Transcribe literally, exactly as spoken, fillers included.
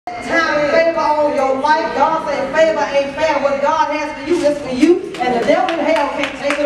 Time favor on your life. God said favor ain't fair. What God has for you is for you, and the devil in hell can't take it.